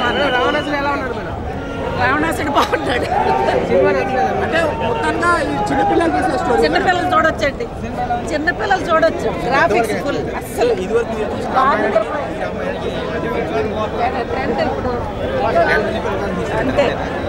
రావణాసుడు ఎలా ఉన్నారు మేడం? రావణాసుడు బాగుంటాడు. అంటే మొత్తంగా ఈ చిన్నపిల్లలు తీసే స్టోరీ. చిన్నపిల్లలు చూడొచ్చండి, చిన్నపిల్లలు చూడొచ్చు. గ్రాఫిక్స్ ఫుల్ అస్సలు ట్రెండ్ ఇప్పుడు అంతే.